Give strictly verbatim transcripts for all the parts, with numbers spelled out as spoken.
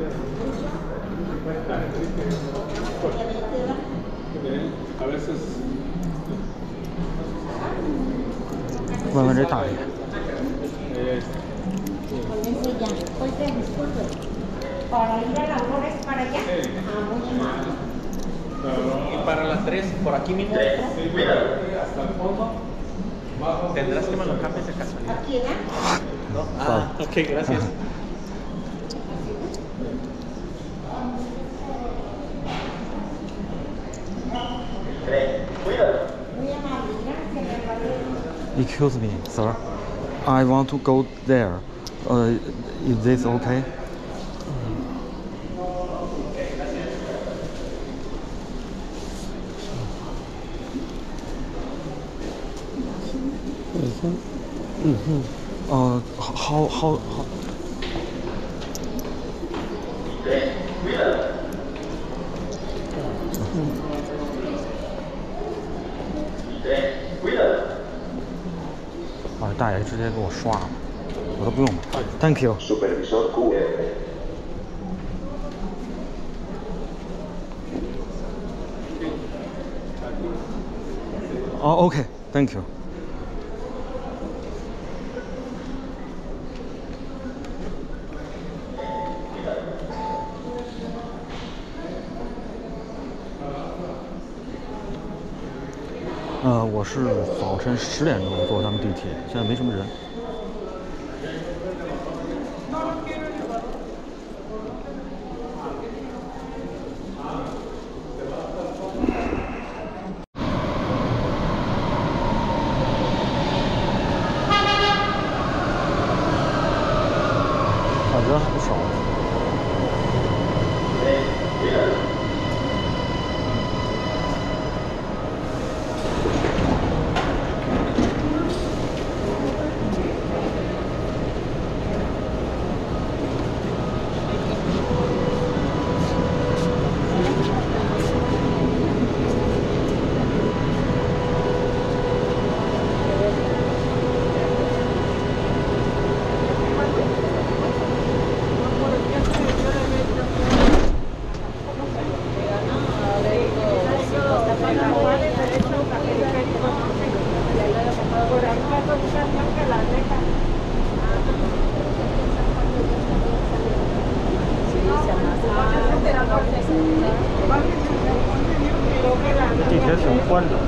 问问这大爷。 Para ir a las flores para allá. Ah, muy amable. Y para las tres, por aquí mismo. Hasta el fondo. ¿Tendrás que me lo cambies de casualidad? ¿Aquí, eh? No. Ah, ok, gracias. Muy amable, gracias. Excuse me, sir. I want to go there. Uh, is this okay? Mm-hmm. Uh, how how how?啊，大爷直接给我刷了，我都不用了。Thank you. Supervisor Q R. Oh, okay. Thank you. 呃，我是早晨十点钟坐他们地铁，现在没什么人。啊，人还不少。 地铁挺宽的。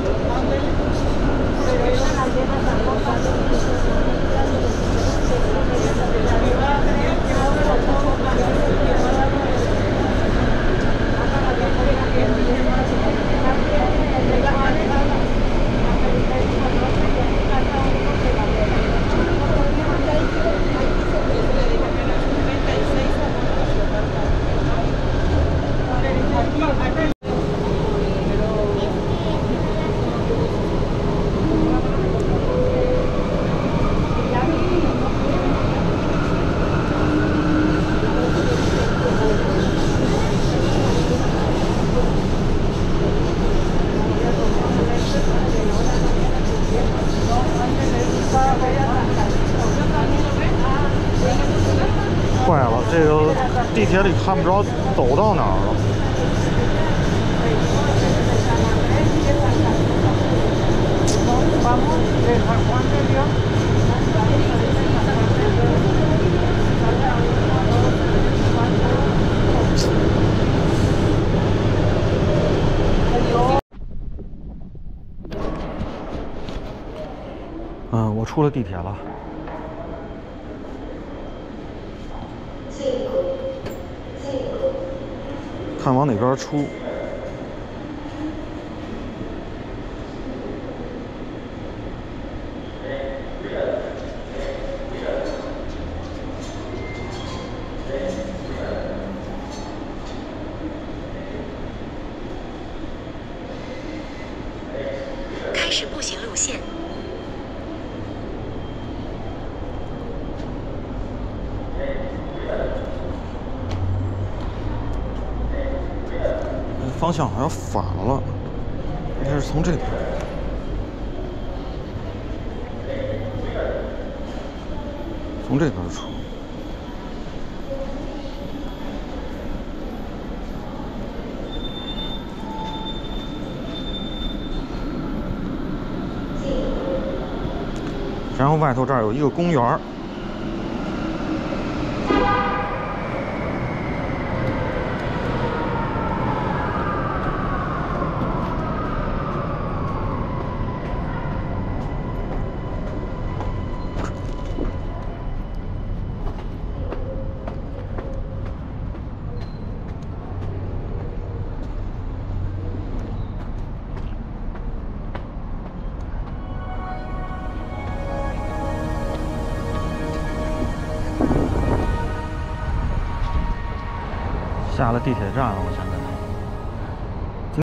坏了，这个地铁里看不着走到哪儿了。嗯，我出了地铁了。 看往哪边出。 开始步行路线。 方向好像反了，应该是从这边，从这边出。 然后外头这儿有一个公园儿。下了地铁站了，我想。